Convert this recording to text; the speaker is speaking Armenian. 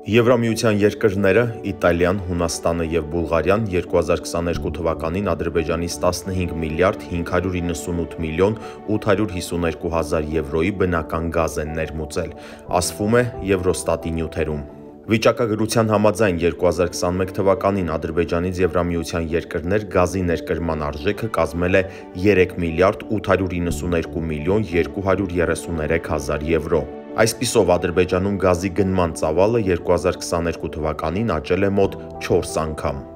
Եվրամիության երկրները Իտալիան, Հունաստանը և Բուլղարիան 2022 թվականին Ադրբեջանից 15 միլիարդ 598 միլիոն 852 հազար եվրոյի բնական գազ են ներմուծել, ասվում է Եվրոստատի նյութերում։ Վիճակագրության համաձայն 2021 թվականին Ադրբեջանից Եվրամիության երկրներ գազի ներկրման արժեքը կազմել է 3 միլիարդ 892 միլիոն 233 հազար եվրո։ Այսպիսով Ադրբեջանում գազի գնման ծավալը 2022 թվականին աճել է մոտ 4 անգամ։